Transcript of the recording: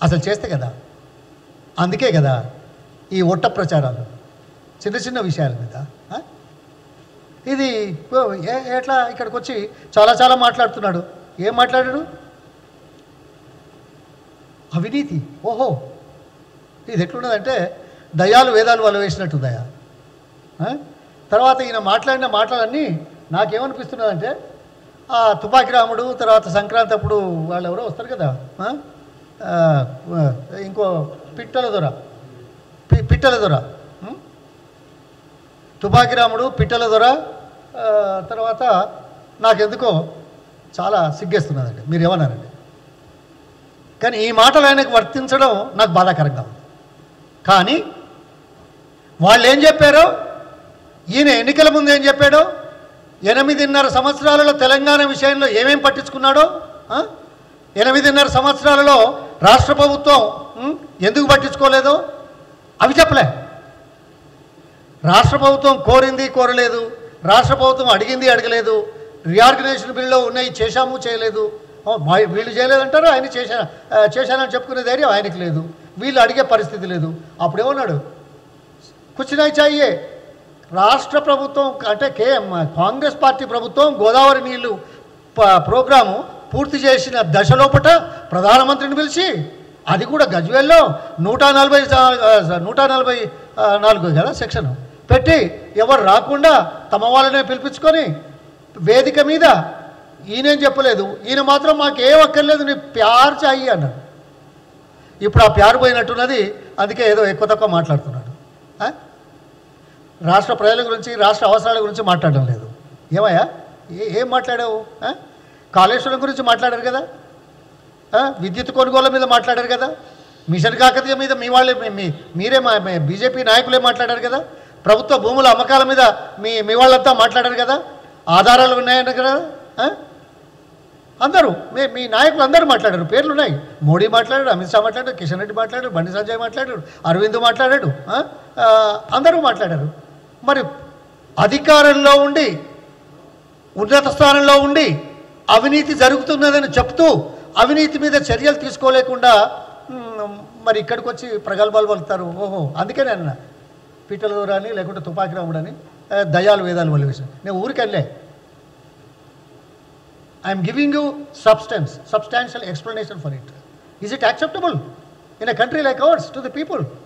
అసలు చేస్తే కదా. అందుకే కదా ఈ ఒట్ట ప్రచారాలు చిన్న చిన్న విషయాల మీద. ఇది ఎట్లా ఇక్కడికి వచ్చి చాలా మాట్లాడుతున్నాడు. ఏం మాట్లాడాడు? అవినీతి. ఓహో, ఇది ఎట్లున్నదంటే దయాలు వేదాలు వల్ల వేసినట్టు దయా. తర్వాత ఈయన మాట్లాడిన మాటలన్నీ నాకేమనిపిస్తున్నదంటే ఆ తుపాకి రాముడు, తర్వాత సంక్రాంతి అప్పుడు వాళ్ళు ఎవరో వస్తారు కదా, ఇంకో పిట్టల దొర, తుపాకి రాముడు, పిట్టల దొర, తర్వాత నాకెందుకో చాలా సిగ్గేస్తున్నదండి. మీరు ఏమన్నారండి? కానీ ఈ మాటలు ఆయనకు వర్తించడం నాకు బాధాకరంగా ఉంది. కానీ వాళ్ళు ఏం చెప్పారో, ఈయన ఎన్నికల ముందు ఏం చెప్పాడో, 8.5 సంవత్సరాలలో తెలంగాణ విషయంలో ఏమేం పట్టించుకున్నాడో, 8.5 సంవత్సరాలలో రాష్ట్ర ప్రభుత్వం ఎందుకు పట్టించుకోలేదో అవి చెప్పలే. రాష్ట్ర ప్రభుత్వం కోరింది కోరలేదు, రాష్ట్ర ప్రభుత్వం అడిగింది అడగలేదు, రీఆర్గనైజేషన్ బిల్లులో ఉన్నాయి చేశాము చేయలేదు. వీళ్ళు చేయలేదంటారు, ఆయన చేశానని చెప్పుకునే ధైర్యం ఆయనకి లేదు, వీళ్ళు అడిగే పరిస్థితి లేదు. అప్పుడేమన్నాడు? కుచ్చినాయి చాయే. రాష్ట్ర ప్రభుత్వం అంటే కాంగ్రెస్ పార్టీ ప్రభుత్వం గోదావరి నీళ్లు ప్రోగ్రాము పూర్తి చేసిన దశలోపట ప్రధానమంత్రిని పిలిచి, అది కూడా గజ్వేల్లో 144 కదా సెక్షన్ పెట్టి ఎవరు రాకుండా తమ వాళ్ళనే పిలిపించుకొని వేదిక మీద ఈయనేం చెప్పలేదు, ఈయన మాత్రం మాకేం అక్కర్లేదు, నీ ప్యార్ చాయి అన్నాడు. ఇప్పుడు ఆ ప్యారు పోయినట్టున్నది, అందుకే ఏదో ఎక్కువ తక్కువ మాట్లాడుతున్నాడు. రాష్ట్ర ప్రజల గురించి, రాష్ట్ర అవసరాల గురించి మాట్లాడడం లేదు. ఏమయ్యా, ఏం మాట్లాడావు? కాళేశ్వరం గురించి మాట్లాడారు కదా, విద్యుత్ కొనుగోలు మీద మాట్లాడారు కదా, మిషన్ కాకతీయ మీద మీ వాళ్ళే మీరే బీజేపీ నాయకులే మాట్లాడారు కదా, ప్రభుత్వ భూముల అమ్మకాల మీద మీ వాళ్ళంతా మాట్లాడారు కదా, ఆధారాలు ఉన్నాయన్నారు కదా. అందరూ మీ నాయకులు అందరూ మాట్లాడారు, పేర్లు ఉన్నాయి. మోడీ మాట్లాడాడు, అమిత్ షా మాట్లాడాడు, కిషన్ రెడ్డి మాట్లాడాడు, బండి సంజయ్ మాట్లాడాడు, అరవింద్ మాట్లాడాడు, అందరూ మాట్లాడారు. మరి అధికారంలో ఉండి ఉన్నత స్థానంలో ఉండి అవినీతి జరుగుతున్నదని చెప్తూ అవినీతి మీద చర్యలు తీసుకోలేకుండా మరి ఇక్కడికి వచ్చి ప్రగల్భాలు పలుకుతారు. ఓహో, అందుకే నేను పీటల దూరాని లేకుంటే తుపాకి రాముడని దయాలు వేదాలు వల్ల విషయం నేను ఊరికెళ్ళే. I'm giving you substantial explanation for it. Is it acceptable in a country like ours to the people?